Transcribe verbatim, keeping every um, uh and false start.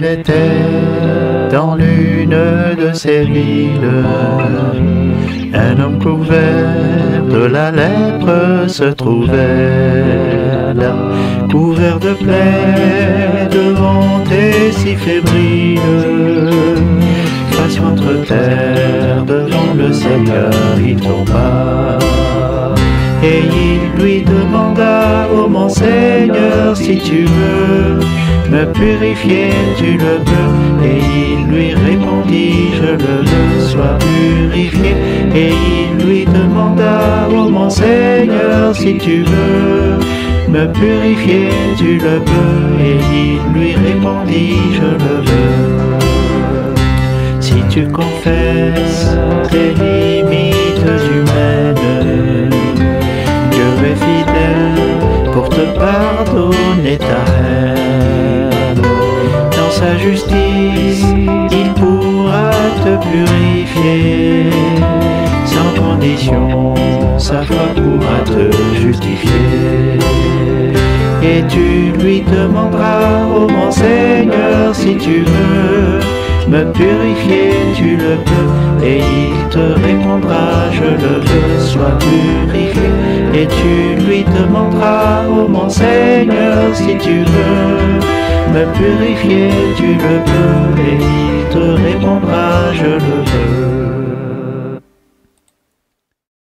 Il était dans l'une de ces villes, un homme couvert de la lèpre se trouvait là, couvert de plaies, de honte et si fébrile, face contre terre devant le Seigneur il tomba. Et il lui demanda: ô mon Seigneur, si tu veux me purifier, tu le peux. Et il lui répondit: je le veux, sois purifié. Et il lui demanda: ô mon Seigneur, si tu veux me purifier, tu le peux. Et il lui répondit: je le veux. Si tu confesses tes limites humaines, Dieu est fidèle pour te pardonner ta haine. Dans sa justice, il pourra te purifier. Sans condition, sa foi pourra te justifier. Et tu lui demanderas: ô mon Seigneur, si tu veux me purifier, tu le peux. Et il te répondra: je le veux, sois purifié. Et tu lui demanderas: ô mon Seigneur, si tu veux me purifier, tu le peux. Et il te répondra: je le veux.